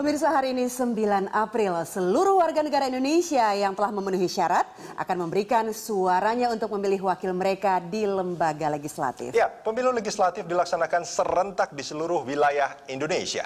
Pemirsa, hari ini 9 April, seluruh warga negara Indonesia yang telah memenuhi syarat akan memberikan suaranya untuk memilih wakil mereka di lembaga legislatif. Ya, pemilu legislatif dilaksanakan serentak di seluruh wilayah Indonesia.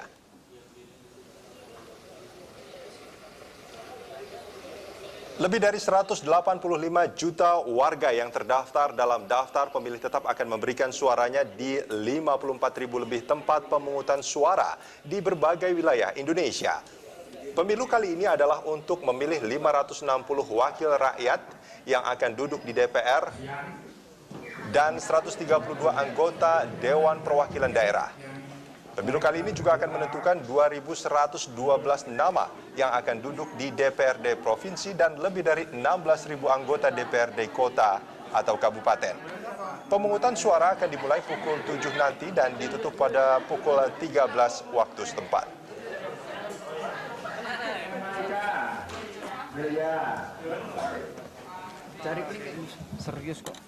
Lebih dari 185 juta warga yang terdaftar dalam daftar pemilih tetap akan memberikan suaranya di 54.000 lebih tempat pemungutan suara di berbagai wilayah Indonesia. Pemilu kali ini adalah untuk memilih 560 wakil rakyat yang akan duduk di DPR dan 132 anggota Dewan Perwakilan Daerah. Pemilu kali ini juga akan menentukan 2.112 nama yang akan duduk di DPRD Provinsi dan lebih dari 16.000 anggota DPRD Kota atau Kabupaten. Pemungutan suara akan dimulai pukul 7 nanti dan ditutup pada pukul 13 waktu setempat. Cari serius kok.